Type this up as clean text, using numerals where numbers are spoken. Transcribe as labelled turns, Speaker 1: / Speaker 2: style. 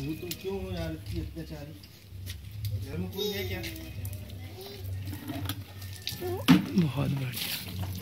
Speaker 1: तुम क्यों हो यार इतनी अत्याचारी? घर में कोई है क्या?
Speaker 2: बहुत बढ़िया।